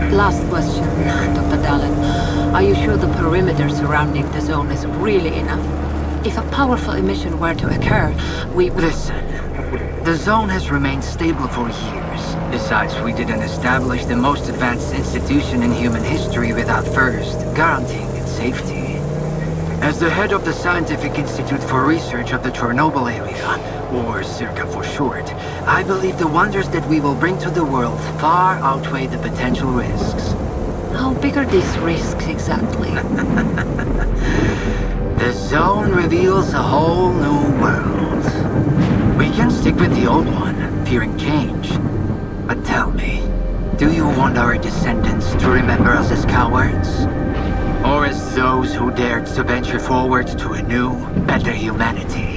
Last question, Dr. Dallin. Are you sure the perimeter surrounding the zone is really enough? If a powerful emission were to occur, we... Listen, the zone has remained stable for years. Besides, we didn't establish the most advanced institution in human history without first guaranteeing its safety. As the head of the Scientific Institute for Research of the Chernobyl area, or CIRCA for short, I believe the wonders that we will bring to the world far outweigh the potential risks. How big are these risks exactly? The zone reveals a whole new world. We can stick with the old one, fearing change. But tell me, do you want our descendants to remember us as cowards? Or as those who dared to venture forward to a new, better humanity?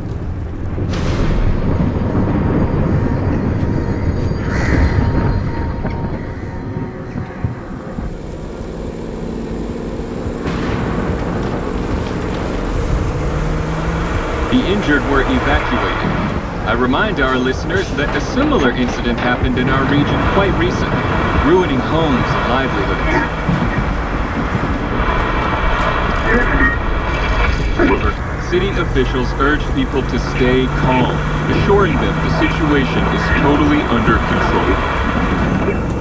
The injured were evacuated. I remind our listeners that a similar incident happened in our region quite recently, ruining homes and livelihoods. City officials urge people to stay calm, assuring them the situation is totally under control.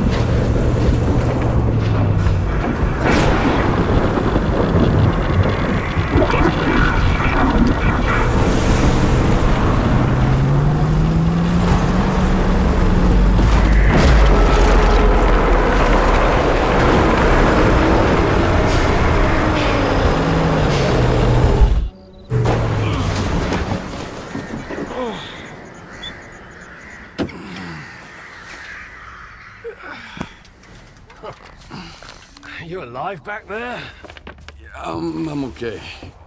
You alive back there? I'm okay.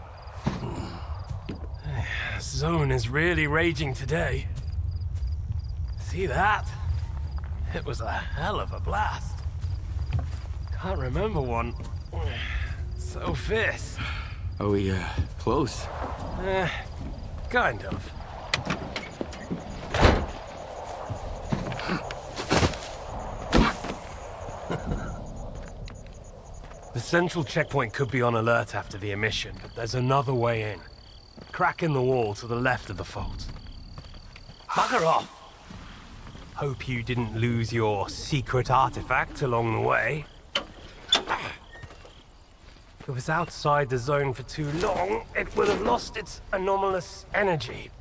Zone is really raging today. See that? It was a hell of a blast. Can't remember one so fierce. Are we, close? Kind of. The central checkpoint could be on alert after the emission, but there's another way in. Crack in the wall to the left of the fault. Bugger off! Hope you didn't lose your secret artifact along the way. If it was outside the zone for too long, it would have lost its anomalous energy.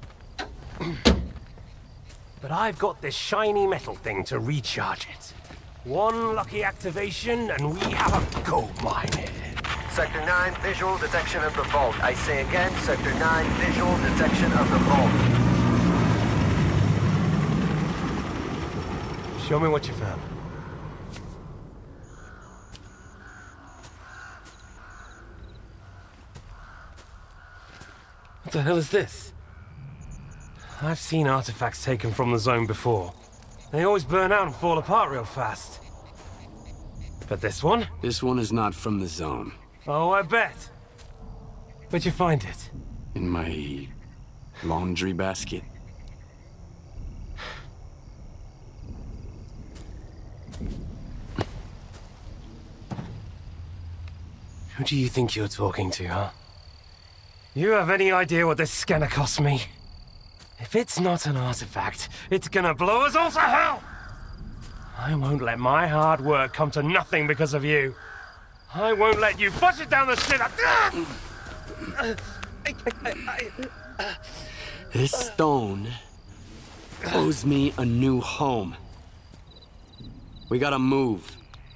But I've got this shiny metal thing to recharge it. One lucky activation, and we have a gold mine here. Sector 9, visual detection of the vault. I say again, Sector 9, visual detection of the vault. Show me what you found. What the hell is this? I've seen artifacts taken from the zone before. They always burn out and fall apart real fast. But this one? This one is not from the zone. Oh, I bet. Where'd you find it? In my laundry basket. Who do you think you're talking to, huh? You have any idea what this scanner cost me? If it's not an artifact, it's gonna blow us all to hell! I won't let my hard work come to nothing because of you. I won't let you push it down the shitter. This stone owes me a new home. We gotta move.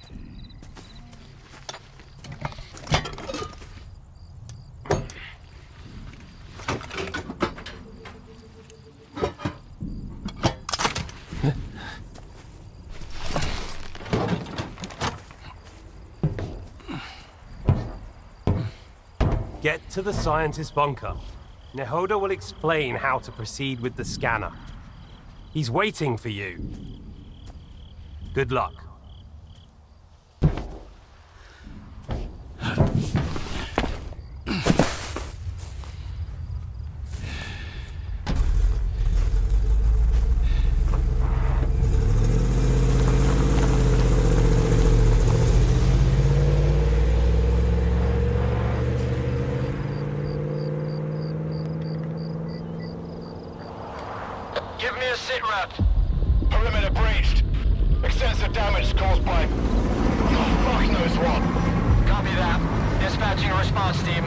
Get to the scientist bunker. Nehoda will explain how to proceed with the scanner. He's waiting for you. Good luck. that. Perimeter breached. Extensive damage caused by... oh, fuck knows what. Copy that. Dispatching a response team.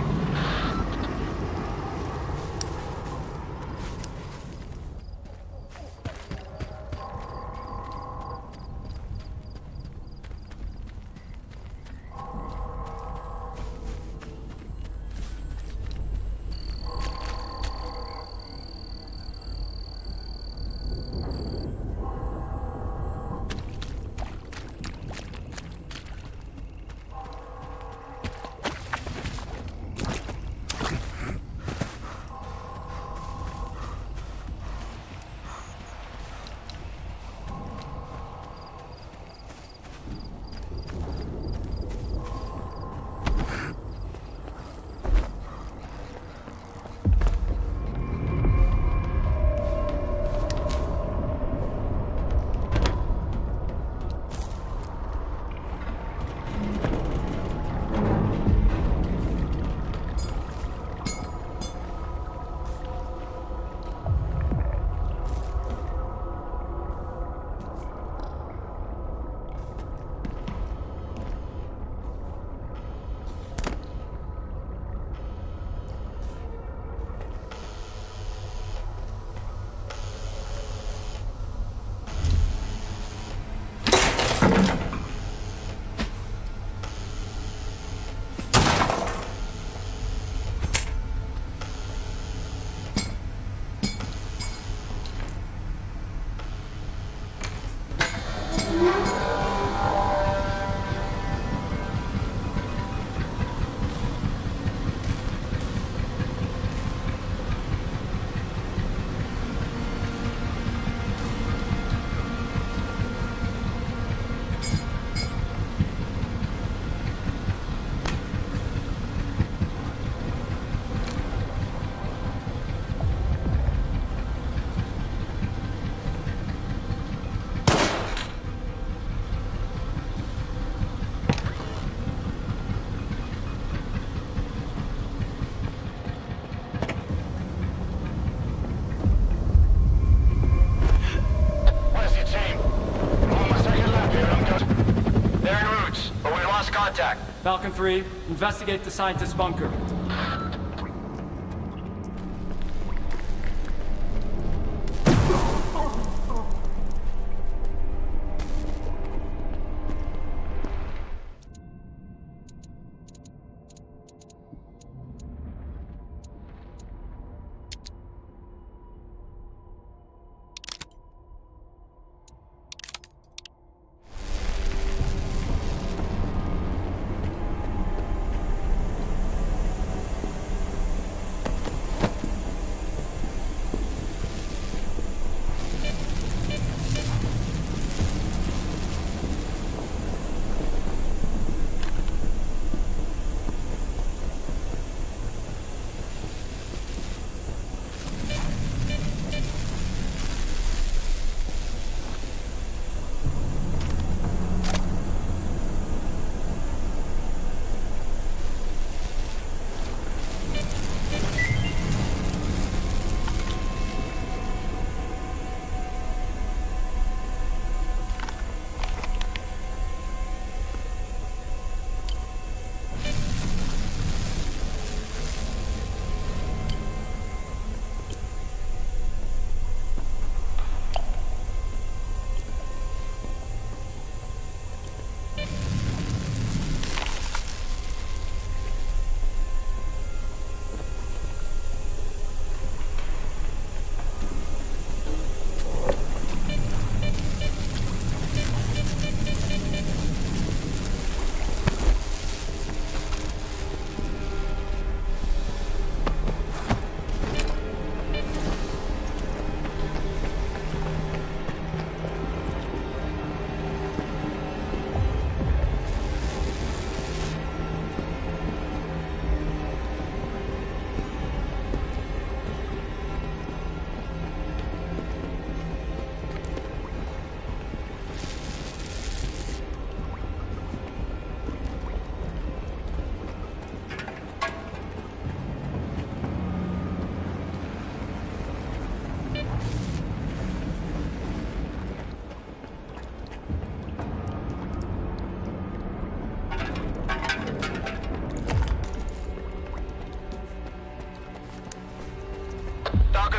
Falcon 3, investigate the scientist's bunker.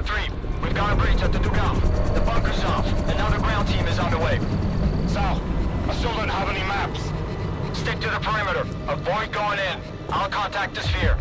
3, we've got a breach at the Dugal. The bunker's off. Another ground team is on the way. Sal, I still don't have any maps. Stick to the perimeter. Avoid going in. I'll contact the sphere.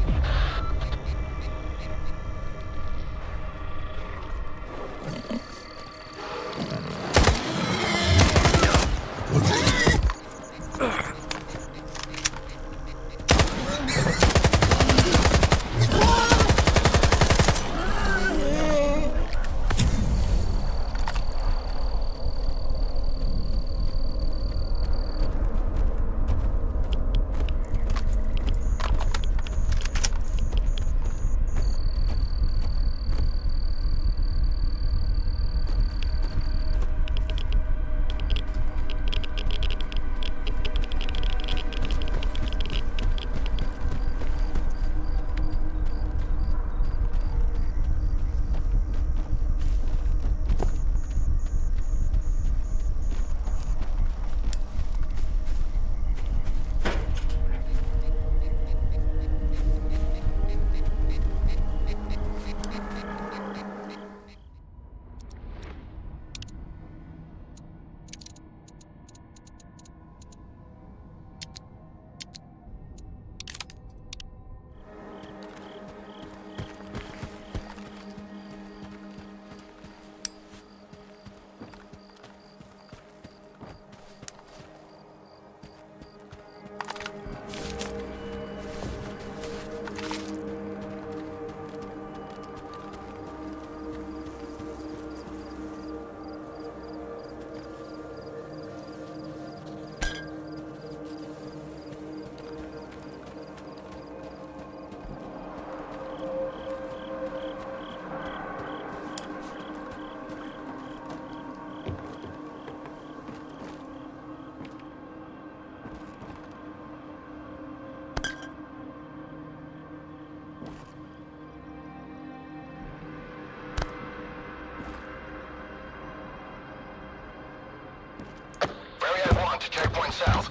To checkpoint south.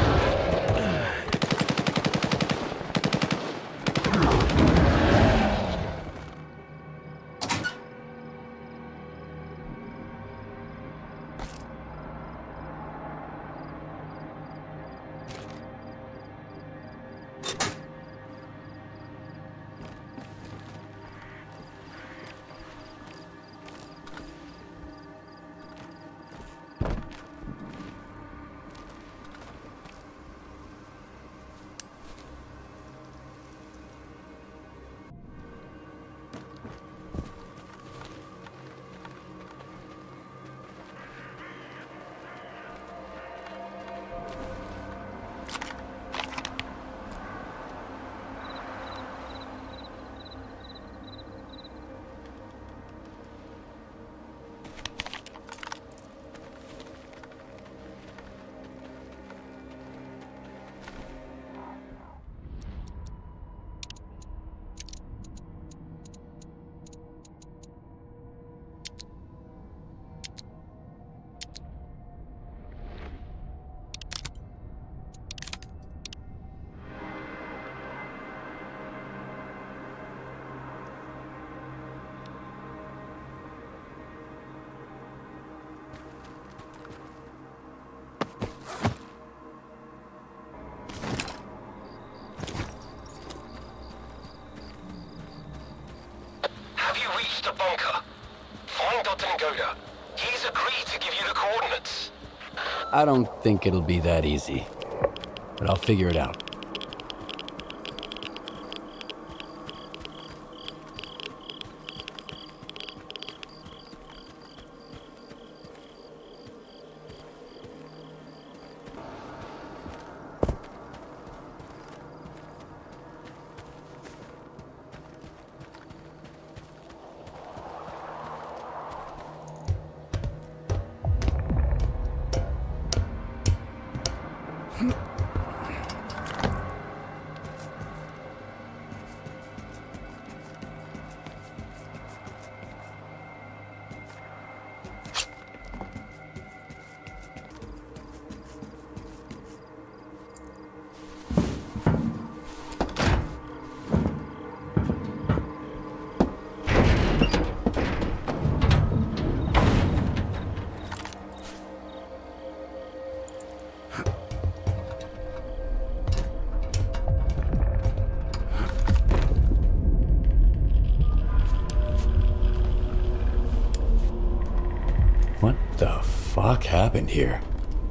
The bunker. Find Dr. Ngoda. He's agreed to give you the coordinates. I don't think it'll be that easy, but I'll figure it out. fuck happened here?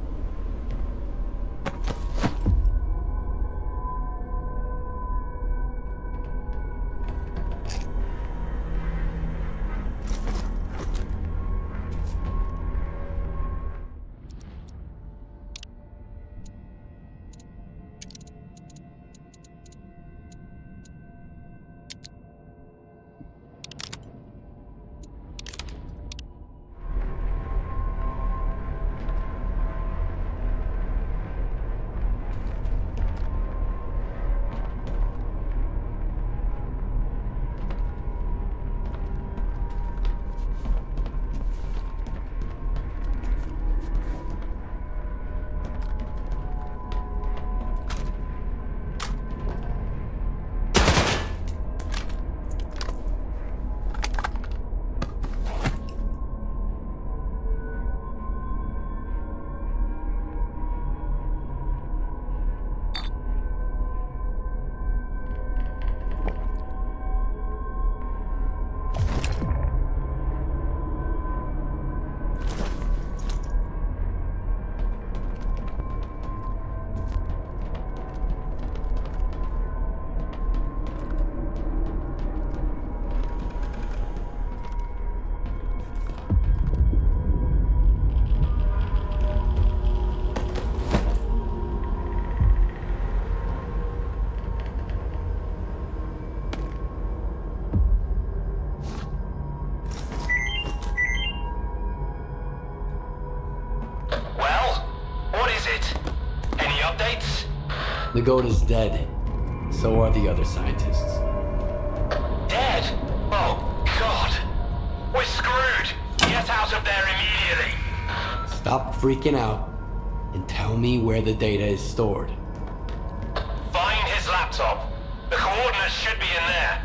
Nagoda's dead. So are the other scientists. Dead? Oh, God. We're screwed. Get out of there immediately. Stop freaking out and tell me where the data is stored. Find his laptop. The coordinates should be in there.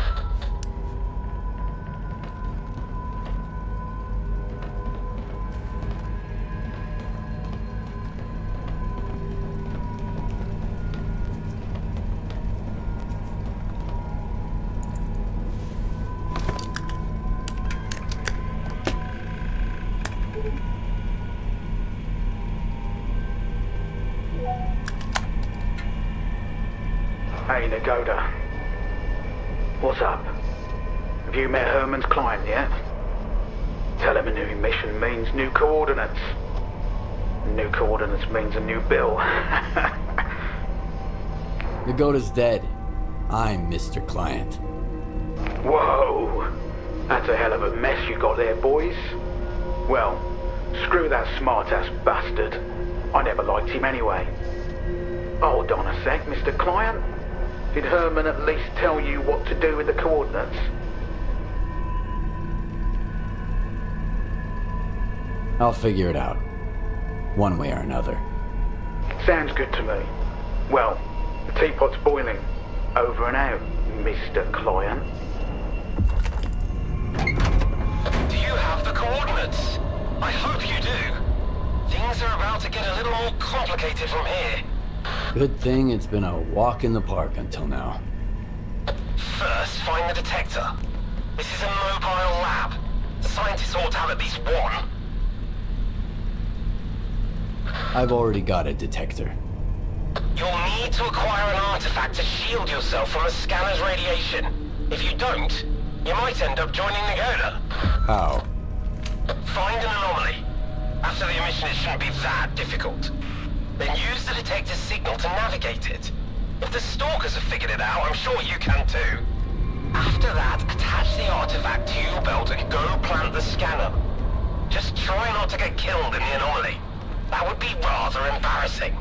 Hey, Nagoda. What's up? Have you met Herman's client yet? Tell him a new mission means new coordinates. New coordinates means a new bill. Nagoda's dead. I'm Mr. Client. Whoa! That's a hell of a mess you got there, boys. Well, screw that smart-ass bastard. I never liked him anyway. Hold on a sec, Mr. Client. Did Herman at least tell you what to do with the coordinates? I'll figure it out. One way or another. Sounds good to me. Well, the teapot's boiling. Over and out, Mr. Client. Do you have the coordinates? I hope you do. Things are about to get a little more complicated from here. Good thing it's been a walk in the park until now. First, find the detector. This is a mobile lab. The scientists ought to have at least one. I've already got a detector. You'll need to acquire an artifact to shield yourself from the scanner's radiation. If you don't, you might end up joining Nagoda. How? Find an anomaly. After the emission, it shouldn't be that difficult. Then use the detector's signal to navigate it. If the stalkers have figured it out, I'm sure you can too. After that, attach the artifact to your belt and go plant the scanner. Just try not to get killed in the anomaly. That would be rather embarrassing.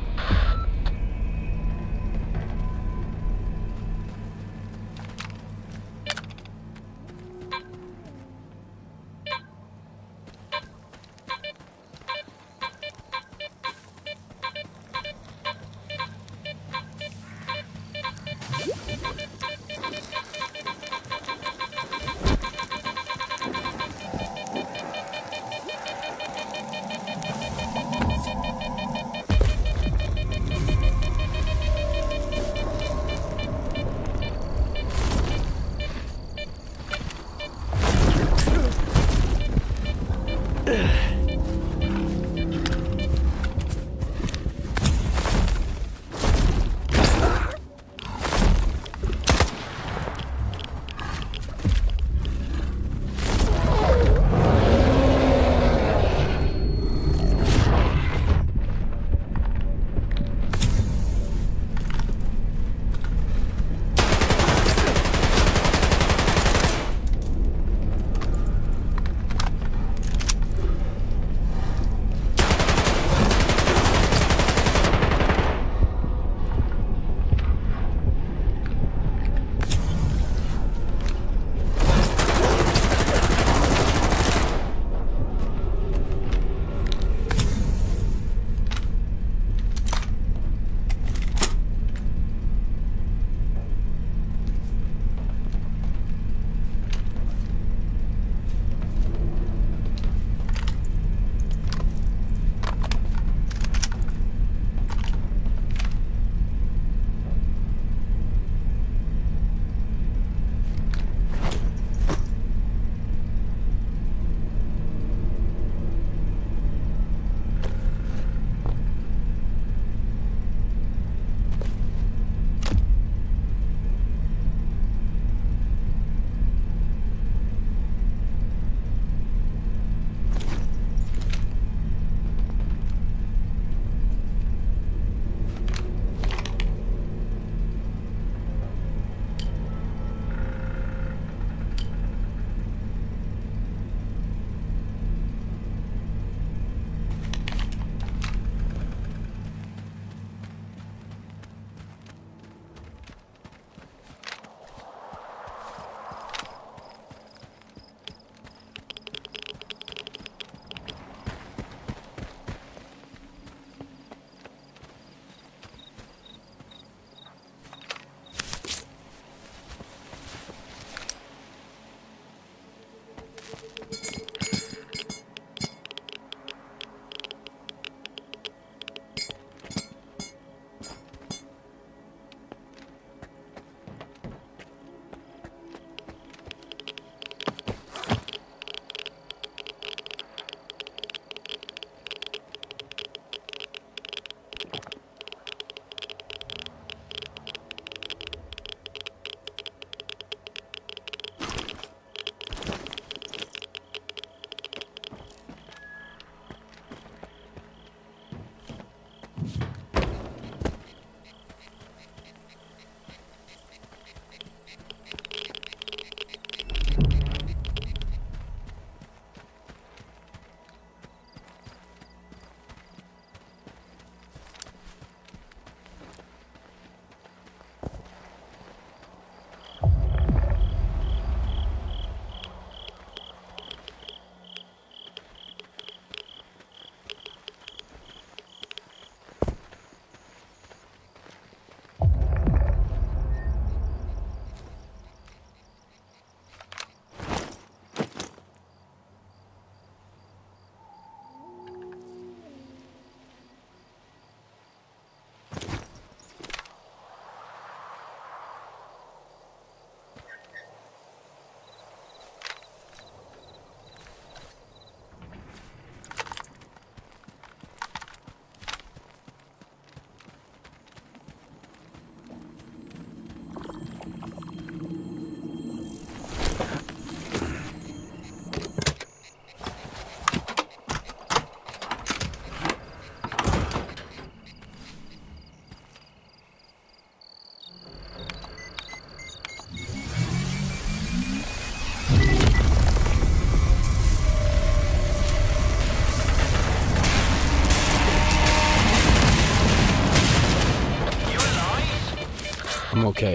I'm okay.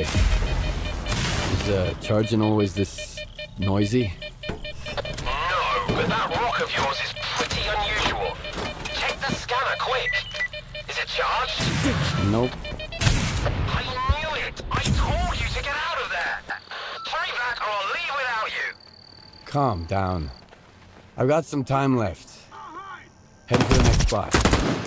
Is charging always this noisy? No, but that rock of yours is pretty unusual. Check the scanner, quick. Is it charged? Nope. I knew it! I told you to get out of there! Hurry back or I'll leave without you! Calm down. I've got some time left. Head for the next spot.